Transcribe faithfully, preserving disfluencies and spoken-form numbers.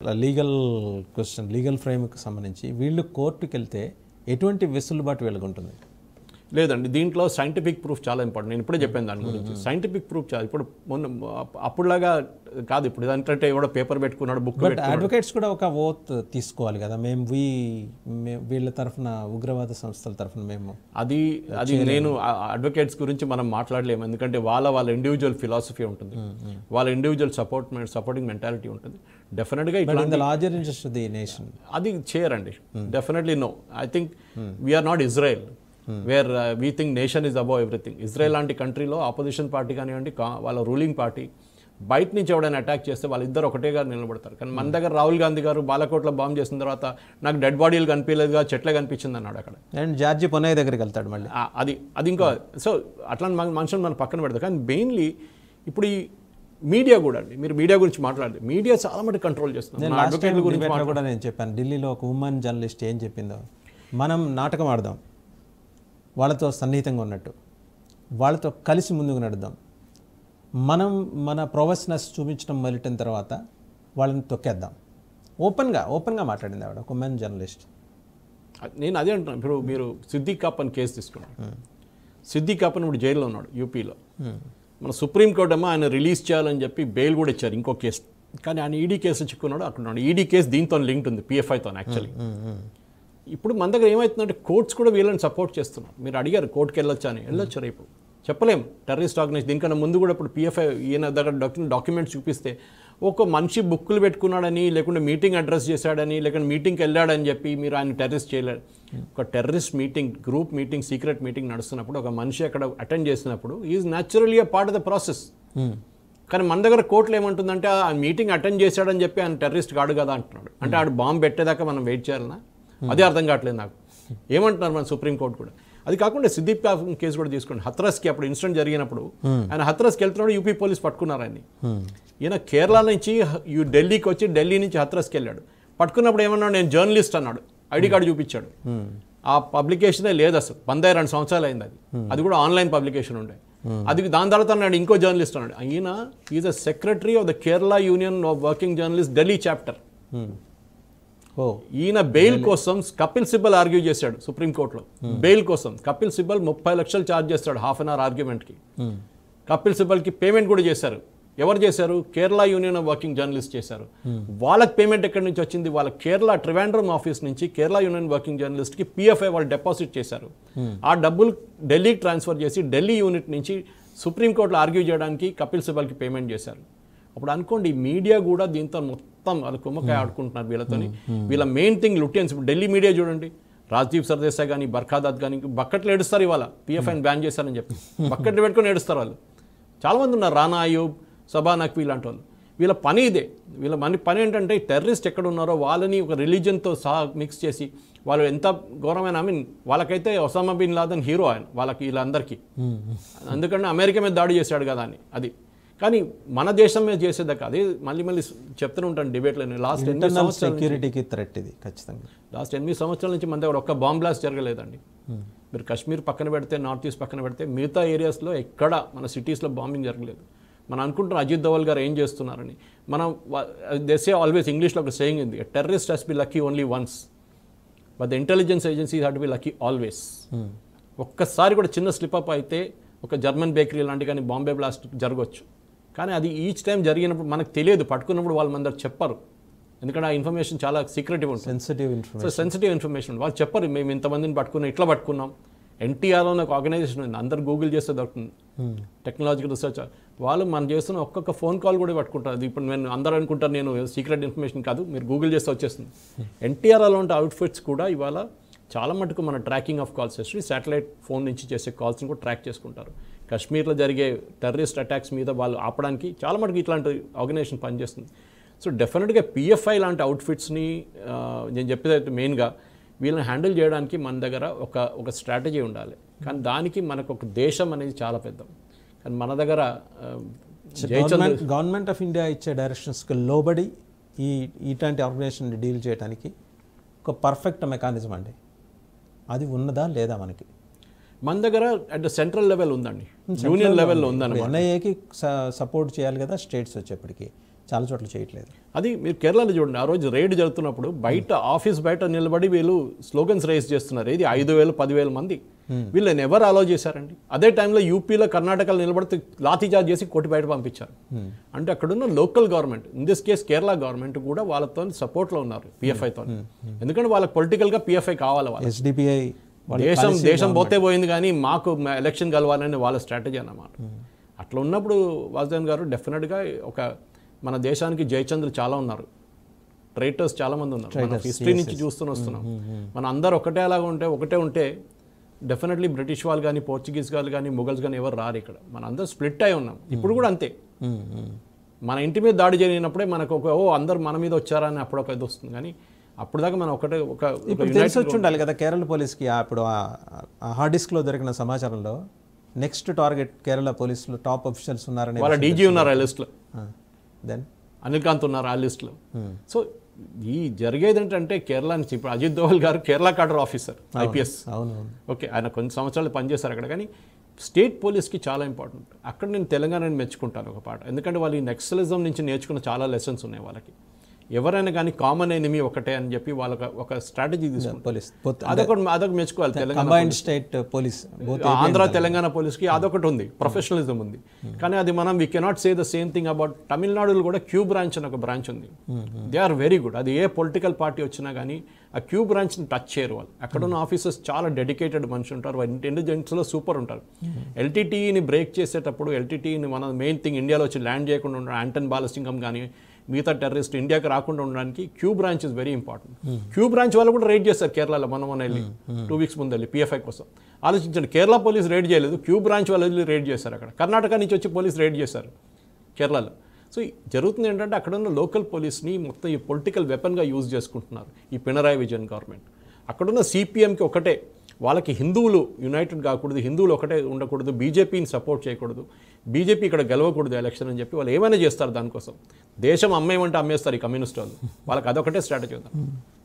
Legal question legal ఫ్రేమ్కి సంబంధించి వీళ్ళు కోర్టుకి వెళ్తే ఎటువంటి వెసులుబాటు వెళ్ళుంటుంది? లేదండి, దీంట్లో సైంటిఫిక్ ప్రూఫ్ చాలా ఇంపార్టెంట్. నేను ఇప్పుడే చెప్పాను దాని గురించి. సైంటిఫిక్ ప్రూఫ్ చాలా ఇప్పుడు మొన్న అప్పుడులాగా కాదు. ఇప్పుడు ఇదంటే ఎవడో పేపర్ పెట్టుకున్నాడు, బుక్ బట్ అడ్వకేట్స్ కూడా ఒక ఓత్ తీసుకోవాలి కదా, మేము వీ వీళ్ళ తరఫున ఉగ్రవాద సంస్థల తరఫున మేము అది అది నేను అడ్వకేట్స్ గురించి మనం మాట్లాడలేము. ఎందుకంటే వాళ్ళ వాళ్ళ ఇండివిజువల్ ఫిలాసఫీ ఉంటుంది, వాళ్ళ ఇండివిజువల్ సపోర్ట్ సపోర్టింగ్ మెంటాలిటీ ఉంటుంది. డెఫినెట్గా ఇట్లా larger interest of the nation అది చేయరండి. Definitely no. I think we are not Israel where we think nation is above everything. Israel లాంటి కంట్రీలో ఆపోజిషన్ పార్టీ కానివ్వండి, వాళ్ళ రూలింగ్ పార్టీ బయట నుంచి ఎవడైనా అటాక్ చేస్తే వాళ్ళిద్దరు ఒకటేగా నిలబడతారు. కానీ మన దగ్గర రాహుల్ గాంధీ గారు బాలకోట్లో బాంబ్ చేసిన తర్వాత నాకు డెడ్ బాడీలు కనిపించలేదుగా, చెట్లే కనిపించింది అన్నాడు అక్కడ. అండ్ జార్జి పొన్నయ్య దగ్గరికి వెళ్తాడు మళ్ళీ. అది అది ఇంకో సో అట్లాంటి మనుషులు మనం పక్కన పెడతాం. కానీ మెయిన్లీ ఇప్పుడు ఈ మీడియా కూడా అండి, మీరు మీడియా గురించి మాట్లాడదు, మీడియా చాలా మటుకు కంట్రోల్ చేస్తుంది. అడ్వకేట్ల గురించి కూడా నేను చెప్పాను, ఢిల్లీలో ఒక ఉమెన్ జర్నలిస్ట్ ఏం చెప్పిందో, మనం నాటకం ఆడదాం, వాళ్ళతో సన్నిహితంగా ఉన్నట్టు, వాళ్ళతో కలిసి ముందుకు నడుద్దాం, మనం మన ప్రొఫెషనల్స్ చూపించడం మొదలెట్టిన తర్వాత వాళ్ళని తొక్కేద్దాం. ఓపెన్గా ఓపెన్గా మాట్లాడింది ఆవిడ, ఒక ఉమెన్ జర్నలిస్ట్. నేను అదే అంటున్నాను. ఇప్పుడు మీరు సిద్దిక్ కాపన్ కేసు తీసుకున్నాను. సిద్దిక్ కాపన్ ఇప్పుడు జైల్లో ఉన్నాడు యూపీలో. మన సుప్రీంకోర్టు ఏమో ఆయన రిలీజ్ చేయాలని చెప్పి బెయిల్ కూడా ఇచ్చారు, ఇంకో కేసు. కానీ ఆయన ఈడీ కేసు చిక్కున్నాడు అక్కడ ఉన్నాడు. ఈడీ కేసు దీంతో లింక్డ్ ఉంది, పిఎఫ్ఐతో యాక్చువల్లీ. ఇప్పుడు మన దగ్గర ఏమవుతుందంటే కోర్ట్స్ కూడా వీళ్ళని సపోర్ట్ చేస్తున్నారు. మీరు అడిగారు కోర్టుకి వెళ్ళొచ్చా అని, వెళ్ళొచ్చు రేపు చెప్పలేము. టెర్రరిస్ట్ ఆర్గనైజేషన్ దీనికన్నా ముందు కూడా ఇప్పుడు పిఎఫ్ఐ ఈయన దగ్గర డాక్యుమెంట్స్ చూపిస్తే ఒక మనిషి బుక్కులు పెట్టుకున్నాడని, లేకుంటే మీటింగ్ అడ్రస్ చేశాడని, లేకుంటే మీటింగ్కి వెళ్ళాడని చెప్పి మీరు ఆయన టెర్రరిస్ట్ చేయలేరు. ఒక terrorist meeting, group meeting, secret meeting నడుస్తున్నప్పుడు ఒక మనిషి అక్కడ అటెండ్ చేసినప్పుడు is naturally a part of the process. కానీ మన దగ్గర కోర్టులు ఏమంటుందంటే ఆ మీటింగ్ అటెండ్ చేశాడని చెప్పి ఆయన టెర్రరిస్ట్ కాడు కదా అంటున్నాడు. అంటే ఆడు బాంబు పెట్టేదాకా మనం వెయిట్ చేయాలన్నా? అదే అర్థం కావట్లేదు నాకు. ఏమంటున్నారు మన సుప్రీంకోర్టు కూడా. అది కాకుండా సిద్దిక్ కాపన్ కేసు కూడా తీసుకోండి. హత్రస్కి అప్పుడు ఇన్సిడెంట్ జరిగినప్పుడు ఆయన హత్రస్కి వెళ్తున్నాడు, యూపీ పోలీస్ పట్టుకున్నారు ఆయన్ని. ఈయన కేరళ నుంచి ఢిల్లీకి వచ్చి ఢిల్లీ నుంచి హత్రస్కి వెళ్ళాడు. పట్టుకున్నప్పుడు ఏమన్నాడు, నేను జర్నలిస్ట్ అన్నాడు, ఐడి కార్డు చూపించాడు. ఆ పబ్లికేషనే లేదు అసలు, పందే రెండు సంవత్సరాలు అయింది అది. అది కూడా ఆన్లైన్ పబ్లికేషన్ ఉండే. అది దాని తర్వాత అన్నాడు ఇంకో జర్నలిస్ట్ అన్నాడు. ఈయన is a secretary of the Kerala union of working journalist Delhi chapter. ఈయన బెయిల్ కోసం కపిల్ సిబ్బల్ ఆర్గ్యూ చేశాడు సుప్రీంకోర్టులో. బెయిల్ కోసం కపిల్ సిబ్బల్ ముప్పై లక్షలు ఛార్జ్ చేస్తాడు హాఫ్ అన్ అవర్ ఆర్గ్యుమెంట్కి. కపిల్ సిబ్బల్కి పేమెంట్ కూడా చేశారు. ఎవరు చేశారు? Kerala union of working journalist చేశారు. వాళ్ళకి పేమెంట్ ఎక్కడి నుంచి వచ్చింది? వాళ్ళ కేరళ ట్రివాండ్రమ్ ఆఫీస్ నుంచి కేరళ యూనియన్ వర్కింగ్ జర్నలిస్ట్కి పిఎఫ్ఐ వాళ్ళు డిపాజిట్ చేశారు. ఆ డబ్బులు ఢిల్లీకి ట్రాన్స్ఫర్ చేసి ఢిల్లీ యూనిట్ నుంచి సుప్రీంకోర్టులో ఆర్గ్యూ చేయడానికి కపిల్ సిబ్బల్కి పేమెంట్ చేశారు. అప్పుడు అనుకోండి మీడియా కూడా దీంతో మొత్తం వాళ్ళు కుమ్మకాయ ఆడుకుంటున్నారు వీళ్ళతోని. వీళ్ళ మెయిన్ థింగ్ లుటియన్స్. ఇప్పుడు ఢిల్లీ మీడియా చూడండి, రాజ్దీప్ సర్దేశాయ్ కానీ బర్ఖాదాత్ కానీ బకెట్లు ఏడుస్తారు ఇవాళ పిఎఫ్ఐని బ్యాన్ చేశారని చెప్పి. బకెట్లు పెట్టుకొని ఏడుస్తారు వాళ్ళు. చాలామంది ఉన్నారు, రానా అయూబ్, సబా నక్వీ ఇలాంటి వాళ్ళు. వీళ్ళ పని ఇదే. వీళ్ళ మన పని ఏంటంటే టెర్రరిస్ట్ ఎక్కడ ఉన్నారో వాళ్ళని ఒక రిలీజన్తో సహా మిక్స్ చేసి వాళ్ళు ఎంత ఘోరమైన, ఐ మీన్ వాళ్ళకైతే ఒసామా బిన్ లాదెన్ హీరో ఆయన వాళ్ళకి వీళ్ళందరికీ. అందుకని అమెరికా మీద దాడి చేశాడు కదా అని. అది కానీ మన దేశం మీద చేసేదాకా అదే మళ్ళీ మళ్ళీ చెప్తూనే ఉంటాను డిబేట్లో. లాస్ట్ ఎనిమిది సంవత్సరాలు సెక్యూరిటీకి థ్రెట్ ఇది ఖచ్చితంగా. లాస్ట్ ఎనిమిది సంవత్సరాల నుంచి మన దగ్గర ఒక్క బాంబ్ బ్లాస్ట్ జరగలేదండి. మీరు కాశ్మీర్ పక్కన పెడితే, నార్త్ ఈస్ట్ పక్కన పెడితే మిగతా ఏరియాస్లో ఎక్కడ మన సిటీస్లో బాంబింగ్ జరగలేదు. మనం అనుకుంటున్నాం అజిత్ దోవల్ గారు ఏం చేస్తున్నారని. మనం దే సే ఆల్వేస్ ఇంగ్లీష్లో ఒక సేయింగ్ ఉంది, terrorist has be lucky only once but the intelligence agency had to be lucky always. ఒక్కసారి కూడా చిన్న స్లిప్అప్ అయితే ఒక జర్మన్ బేకరీ లాంటి కానీ బాంబే బ్లాస్ట్ జరగవచ్చు. కానీ అది ఈచ్ టైం జరిగినప్పుడు మనకు తెలియదు, పట్టుకున్నప్పుడు వాళ్ళు మన దగ్గర చెప్పరు. ఎందుకంటే ఆ ఇన్ఫర్మేషన్ చాలా సీక్రెటివ్ ఉంటుంది, sensitive information. So sensitive information వాళ్ళు చెప్పరు. మేము ఇంతమందిని పట్టుకున్నాం, ఇట్లా పట్టుకున్నాం. ఎన్టీఆర్లో ఒక ఆర్గనైజేషన్ ఉంది, అందరు గూగుల్ చేస్తే దొరుకుతుంది, టెక్నాలజికల్ రీసెర్చ్. వాళ్ళు మనం చేస్తున్న ఒక్కొక్క ఫోన్ కాల్ కూడా పట్టుకుంటారు. అది ఇప్పుడు నేను అందరూ అనుకుంటారు నేను సీక్రెట్ ఇన్ఫర్మేషన్ కాదు, మీరు గూగుల్ చేస్తే వచ్చేస్తుంది. ఎన్టీఆర్ అలాంటి అవుట్ఫిట్స్ కూడా ఇవాళ చాలా మటుకు మన tracking of calls history, satellite phone నుంచి చేసే కాల్స్ని కూడా ట్రాక్ చేసుకుంటారు. కాశ్మీర్లో జరిగే టెర్రరిస్ట్ అటాక్స్ మీద వాళ్ళు ఆపడానికి చాలా మటుకు ఇట్లాంటి ఆర్గనైజేషన్ పనిచేస్తుంది. సో డెఫినెట్గా పిఎఫ్ఐ లాంటి అవుట్ఫిట్స్ని నేను చెప్పేదైతే మెయిన్గా వీళ్ళని హ్యాండిల్ చేయడానికి మన దగ్గర ఒక ఒక స్ట్రాటజీ ఉండాలి. కానీ దానికి మనకు ఒక దేశం అనేది చాలా పెద్ద. కానీ మన దగ్గర గవర్నమెంట్ ఆఫ్ ఇండియా ఇచ్చే డైరెక్షన్స్కి లోబడి ఈ ఇట్లాంటి ఆర్గనైజేషన్ డీల్ చేయడానికి ఒక పర్ఫెక్ట్ మెకానిజం అండి, అది ఉన్నదా లేదా? మనకి మన దగ్గర అట్ ద సెంట్రల్ లెవెల్ ఉందండి, యూనియన్ లెవెల్లో ఉందన్నమాట. ఎన్ఐఏకి సపోర్ట్ చేయాలి కదా స్టేట్స్ వచ్చేప్పటికి. చాలా చోట్ల చేయట్లేదు. అది మీరు కేరళలో చూడండి, ఆ రోజు రైడ్ జరుగుతున్నప్పుడు బయట ఆఫీస్ బయట నిలబడి వీళ్ళు స్లోగన్స్ రైజ్ చేస్తున్నారు. ఇది ఐదు వేలు పదివేల మంది, వీళ్ళని ఎవరు అలౌ చేశారండి? అదే టైంలో యూపీలో కర్ణాటకలో నిలబడితే లాఠీచార్జ్ చేసి కొట్టి బయట పంపించారు. అంటే అక్కడున్న local government, in this case Kerala government కూడా వాళ్ళతో సపోర్ట్లో ఉన్నారు పిఎఫ్ఐతో. ఎందుకంటే వాళ్ళకి పొలిటికల్గా పిఎఫ్ఐ కావాలి. వాళ్ళు ఎస్డిపిఐ దేశం దేశం పోతే పోయింది కానీ మాకు ఎలక్షన్ కలవాలని వాళ్ళ స్ట్రాటజీ అన్నమాట. అట్లా ఉన్నప్పుడు వాసుదేవన్ గారు డెఫినెట్గా ఒక మన దేశానికి జయచంద్రులు చాలా ఉన్నారు, ట్రైటర్స్ చాలా మంది ఉన్నారు. మన హిస్టరీ నుంచి చూస్తూనే వస్తున్నాం. మన అందరు ఒకటే అలాగా ఉంటే ఒకటే ఉంటే డెఫినెట్లీ బ్రిటిష్ వాళ్ళు కానీ పోర్చుగీస్ వాళ్ళు కానీ ముగల్స్ కానీ ఎవరు రారు ఇక్కడ. మన అందరూ స్ప్లిట్ అయి ఉన్నాం. ఇప్పుడు కూడా అంతే. మన ఇంటి మీద దాడి జరిగినప్పుడే మనకు ఒక ఓ అందరు మన మీద వచ్చారని అప్పుడు ఒక ఇది వస్తుంది. కానీ అప్పుడు దాకా మనం ఒకటే ఒక తెలిసి వచ్చి ఉండాలి కదా కేరళ పోలీస్కి. అప్పుడు హార్డ్ డిస్క్లో దొరికిన సమాచారంలో నెక్స్ట్ టార్గెట్ కేరళ పోలీసులు టాప్ ఆఫీసర్స్ ఉన్నారని, వాళ్ళ డీజీ ఉన్నారు ఆ లిస్ట్లో, దెన్ అనిల్ కాంత్ ఉన్నారు ఆ లిస్ట్లో. సో ఈ జరిగేది ఏంటంటే కేరళ నుంచి ఇప్పుడు Ajit Doval garu Kerala cadre officer IPS. అవునవును. ఓకే, ఆయన కొన్ని సంవత్సరాలు పనిచేస్తారు అక్కడ. కానీ స్టేట్ పోలీస్కి చాలా ఇంపార్టెంట్. అక్కడ నేను తెలంగాణని మెచ్చుకుంటాను ఒక పాట. ఎందుకంటే వాళ్ళు ఈ నక్సలిజం నుంచి నేర్చుకున్న చాలా లెసన్స్ ఉన్నాయి వాళ్ళకి. ఎవరైనా కానీ కామన్ ఎనిమీ ఒకటే అని చెప్పి వాళ్ళకి ఒక స్ట్రాటజీ తీసుకుంటారు పోలీస్. అదొకటి అదొక మెచ్చుకోవాలి. తెలంగాణ స్టేట్ పోలీస్, ఆంధ్ర తెలంగాణ పోలీస్కి అదొకటి ఉంది, ప్రొఫెషనలిజం ఉంది. కానీ అది మనం we cannot say the same thing about తమిళనాడులో కూడా క్యూ బ్రాంచ్ అని ఒక బ్రాంచ్ ఉంది. They are very good. అది ఏ పొలిటికల్ పార్టీ వచ్చినా కానీ ఆ క్యూ బ్రాంచ్ని టచ్ చేయరు వాళ్ళు. అక్కడ ఉన్న ఆఫీసర్స్ చాలా డెడికేటెడ్ మనిషి ఉంటారు, ఇంటెలిజెన్స్లో సూపర్ ఉంటారు. ఎల్టీటీని బ్రేక్ చేసేటప్పుడు ఎల్టీటీని మన మెయిన్ థింగ్ ఇండియాలో వచ్చి ల్యాండ్ చేయకుండా ఉండడం, యాంటన్ బాలసింగం కానీ మిగతా టెర్రరిస్ట్ ఇండియాకి రాకుండా ఉండడానికి Q branch is very important. Q branch వాళ్ళు కూడా రైడ్ చేస్తారు కేరళలో. మనం మన వెళ్ళి టూ వీక్స్ ముందు వెళ్ళి పిఎఫ్ఐ కోసం ఆలోచించండి. కేరళ పోలీస్ రైడ్ చేయలేదు, క్యూ బ్రాంచ్ వాళ్ళు వెళ్ళి రైడ్ చేశారు. అక్కడ కర్ణాటక నుంచి వచ్చి పోలీస్ రైడ్ చేశారు కేరళలో. సో జరుగుతుంది ఏంటంటే అక్కడ ఉన్న లోకల్ పోలీస్ని మొత్తం ఈ పొలిటికల్ వెపన్గా యూజ్ చేసుకుంటున్నారు ఈ పినరాయి విజయన్ గవర్నమెంట్. అక్కడున్న సిపిఎంకి ఒకటే, వాళ్ళకి హిందువులు యునైటెడ్ కాకూడదు, హిందువులు ఒకటే ఉండకూడదు, బీజేపీని సపోర్ట్ చేయకూడదు, బీజేపీ ఇక్కడ గెలవకూడదు ఎలక్షన్ అని చెప్పి వాళ్ళు ఏమైనా చేస్తారు దానికోసం. దేశం అమ్మేయమంటే అమ్మేస్తారు ఈ కమ్యూనిస్ట్ వాళ్ళు. వాళ్ళకి అదొకటే స్ట్రాటజీ ఉంది.